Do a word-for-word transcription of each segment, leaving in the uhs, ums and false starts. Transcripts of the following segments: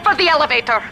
head for the elevator.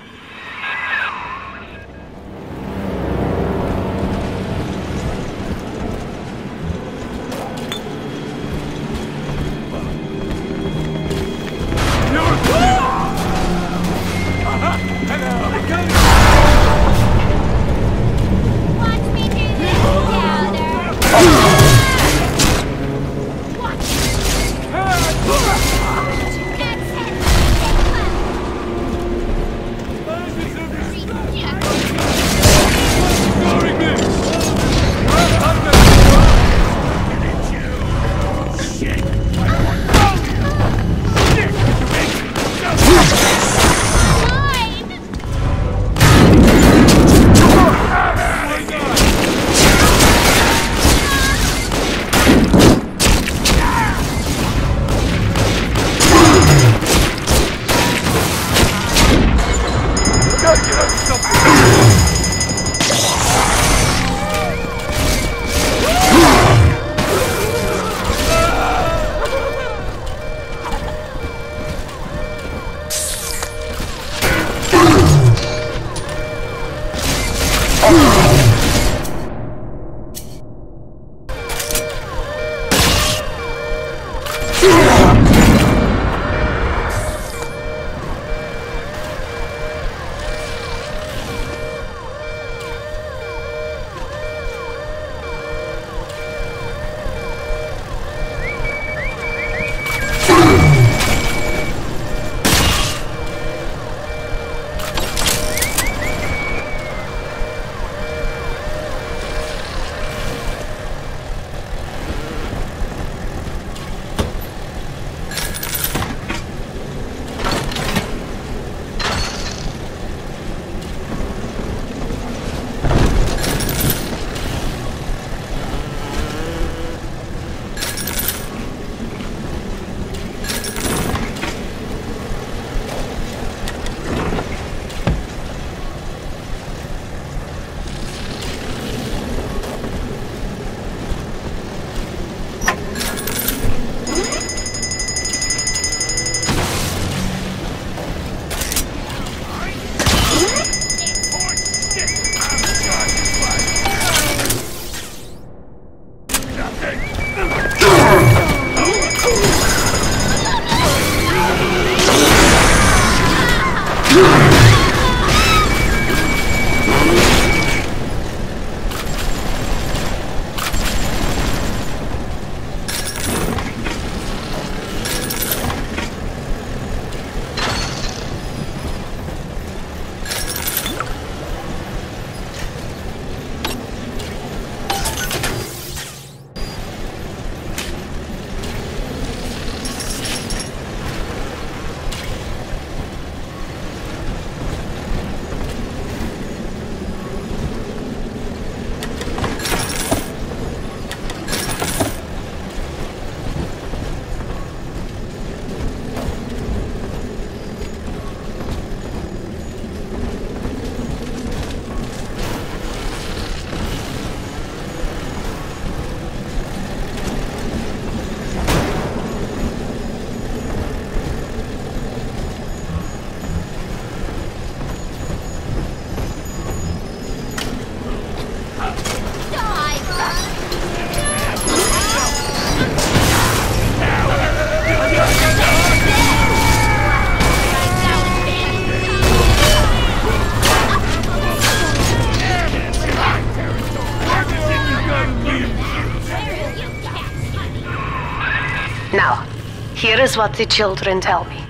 Now, here is what the children tell me.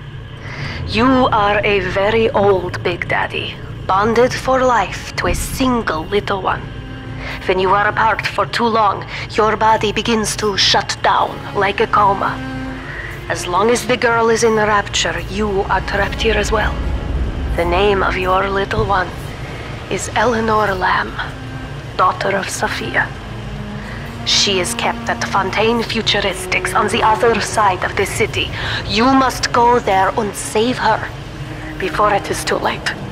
You are a very old Big Daddy, bonded for life to a single little one. When you are apart for too long, your body begins to shut down like a coma. As long as the girl is in the rapture, you are trapped here as well. The name of your little one is Eleanor Lamb, daughter of Sophia. She is kept at Fontaine Futuristics on the other side of the city. You must go there and save her before it is too late.